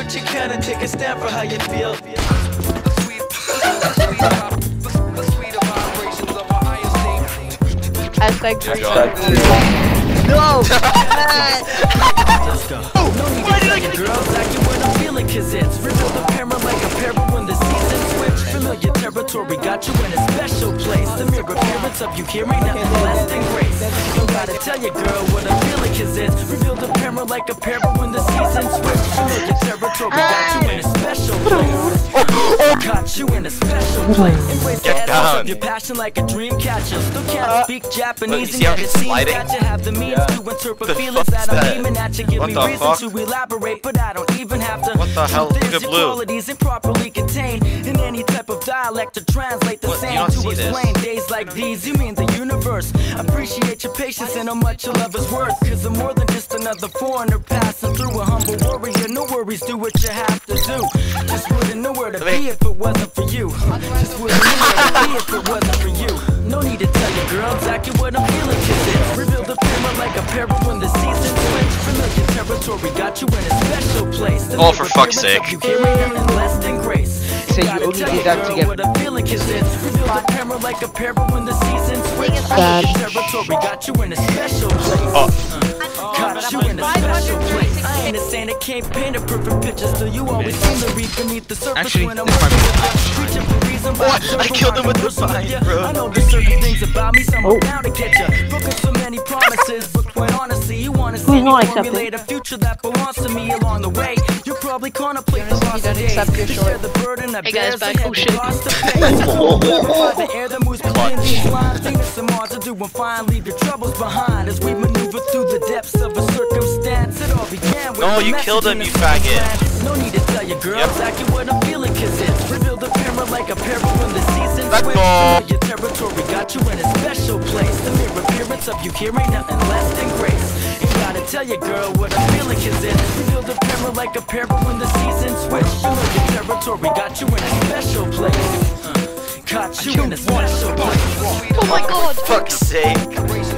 want you kinda take a stand for how you feel. Hashtag green. No! Let's go. Why did I get girls acting what I'm feeling? Cause it's reveal the camera like a parable when the seasons switch. Familiar territory got you in a special place. The mere appearance of you here ain't nothing less than grace. Don't gotta tell you, girl, what I'm feeling. Cause it's reveal the camera like a parable when the seasons switch. Familiar territory got you in a special place. Got you in a special place. Embrace the essence of your passion like a dream catcher. Still can't speak Japanese and yet it seems that you have the means to interpret feelings that I'm aiming at you. Give me reason to elaborate, but I don't even have to. What the hell? Look at blue. Qualities improperly contained in any type of dialect to translate the same to explain days like these. You mean the universe. Appreciate your patience and how much your love is worth. Cause I'm more than just another foreigner passing through. A humble warrior, no worries, do what you have to do. Just wouldn't know where to be if it wasn't for you. Just wouldn't know where to be if it wasn't for you. No need to tell you, girl, exactly what I'm feeling. Cause it's reveal the camera like a parable when the seasons switch. Familiar territory got you in a special place. Oh, for fuck's sake. You hear nothing less than grace. So you only did that to get what I'm feeling. Cause it's reveal the camera like a parable when the seasons switch. Familiar territory got you in a special place. Got you in a special place. I ain't a saint, I can't paint a perfect picture. Still you always seem to read beneath the surface. Actually, when I'm working with you. What? I killed him with the fire, bro. I know there's certain things about me, some are bound to get you. Broken so many promises, but quite honestly, you wanna see me formulate a future that belongs to me along the way. You're probably contemplate the lost days. To share the burden that bears the heavy cost to pay. The air that moves between these lines. Venus and Mars are doing fine. Leave your troubles behind as we maneuver through the depths of a circumstance. It all began with no, you killed him, you faggot. No need to tell you, girl, exactly what I'm feeling. Cause it's reveal the camera like a parable when the seasons switch. Your territory got you in a special place. The mere appearance of you here ain't nothing less than grace. Ain't gotta tell you, girl, what I'm feeling. Cause it's reveal the camera like a parable when the seasons switch. Your territory got you in a special place. Got you in a special place. Oh my god! Fuck's sake.